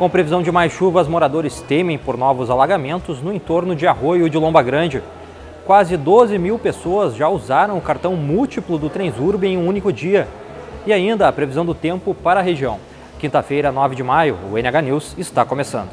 Com previsão de mais chuvas, moradores temem por novos alagamentos no entorno de Arroio de Lomba Grande. Quase 12 mil pessoas já usaram o cartão múltiplo do Transurb em um único dia. E ainda a previsão do tempo para a região. Quinta-feira, 9 de maio, o NH News está começando.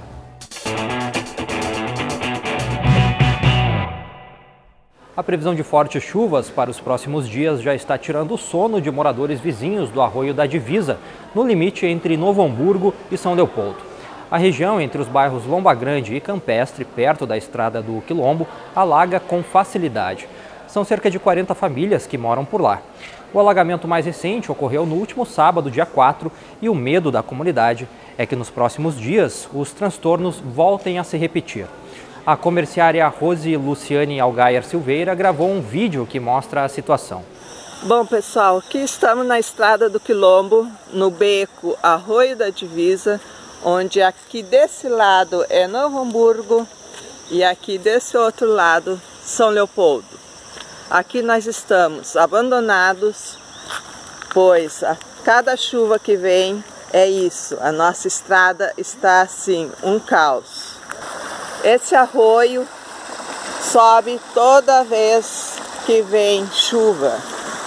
A previsão de fortes chuvas para os próximos dias já está tirando o sono de moradores vizinhos do Arroio da Divisa, no limite entre Novo Hamburgo e São Leopoldo. A região entre os bairros Lomba Grande e Campestre, perto da estrada do Quilombo, alaga com facilidade. São cerca de 40 famílias que moram por lá. O alagamento mais recente ocorreu no último sábado, dia 4, e o medo da comunidade é que nos próximos dias os transtornos voltem a se repetir. A comerciária Rose Luciane Algaier Silveira gravou um vídeo que mostra a situação. Bom, pessoal, aqui estamos na estrada do Quilombo, no beco Arroio da Divisa, onde aqui desse lado é Novo Hamburgo e aqui desse outro lado São Leopoldo. Aqui nós estamos abandonados, pois a cada chuva que vem é isso, a nossa estrada está assim, um caos. Esse arroio sobe toda vez que vem chuva,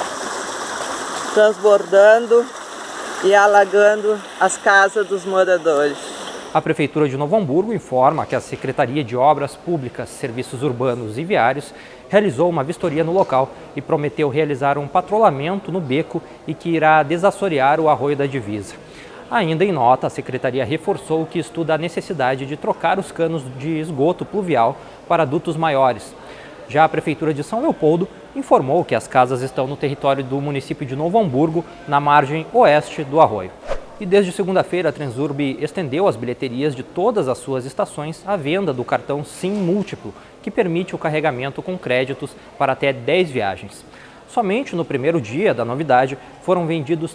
transbordando e alagando as casas dos moradores. A Prefeitura de Novo Hamburgo informa que a Secretaria de Obras Públicas, Serviços Urbanos e Viários realizou uma vistoria no local e prometeu realizar um patrulhamento no beco e que irá desassorear o Arroio da Divisa. Ainda em nota, a Secretaria reforçou que estuda a necessidade de trocar os canos de esgoto pluvial para dutos maiores. Já a Prefeitura de São Leopoldo informou que as casas estão no território do município de Novo Hamburgo, na margem oeste do arroio. E desde segunda-feira, a Transurb estendeu as bilheterias de todas as suas estações à venda do cartão SIM Múltiplo, que permite o carregamento com créditos para até 10 viagens. Somente no primeiro dia da novidade foram vendidos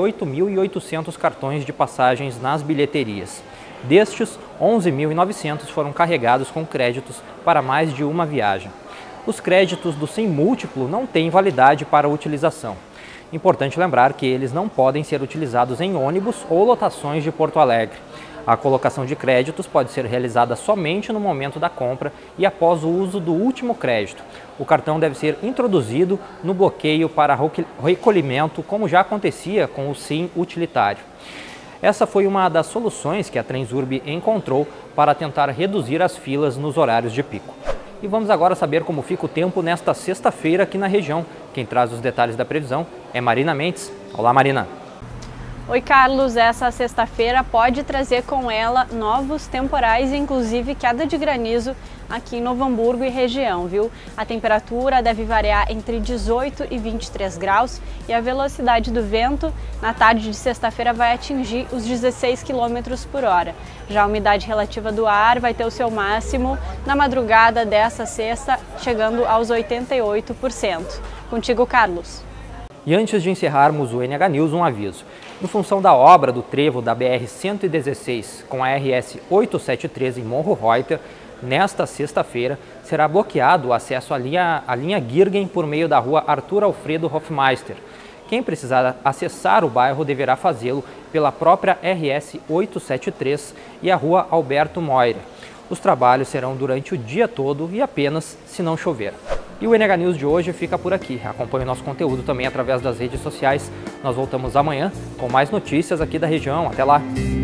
38.800 cartões de passagens nas bilheterias. Destes, 11.900 foram carregados com créditos para mais de uma viagem. Os créditos do SIM Múltiplo não têm validade para utilização. Importante lembrar que eles não podem ser utilizados em ônibus ou lotações de Porto Alegre. A colocação de créditos pode ser realizada somente no momento da compra e após o uso do último crédito. O cartão deve ser introduzido no bloqueio para recolhimento, como já acontecia com o SIM utilitário. Essa foi uma das soluções que a Transurb encontrou para tentar reduzir as filas nos horários de pico. E vamos agora saber como fica o tempo nesta sexta-feira aqui na região. Quem traz os detalhes da previsão é Marina Mendes. Olá, Marina. Oi, Carlos. Essa sexta-feira pode trazer com ela novos temporais, inclusive queda de granizo aqui em Novo Hamburgo e região, viu? A temperatura deve variar entre 18 e 23 graus e a velocidade do vento na tarde de sexta-feira vai atingir os 16 km por hora. Já a umidade relativa do ar vai ter o seu máximo na madrugada dessa sexta, chegando aos 88%. Contigo, Carlos. E antes de encerrarmos o NH News, um aviso. Em função da obra do trevo da BR-116 com a RS 873 em Morro Reuter, nesta sexta-feira será bloqueado o acesso à linha Girgen por meio da rua Arthur Alfredo Hofmeister. Quem precisar acessar o bairro deverá fazê-lo pela própria RS 873 e a rua Alberto Moira. Os trabalhos serão durante o dia todo e apenas se não chover. E o NH News de hoje fica por aqui. Acompanhe o nosso conteúdo também através das redes sociais. Nós voltamos amanhã com mais notícias aqui da região. Até lá!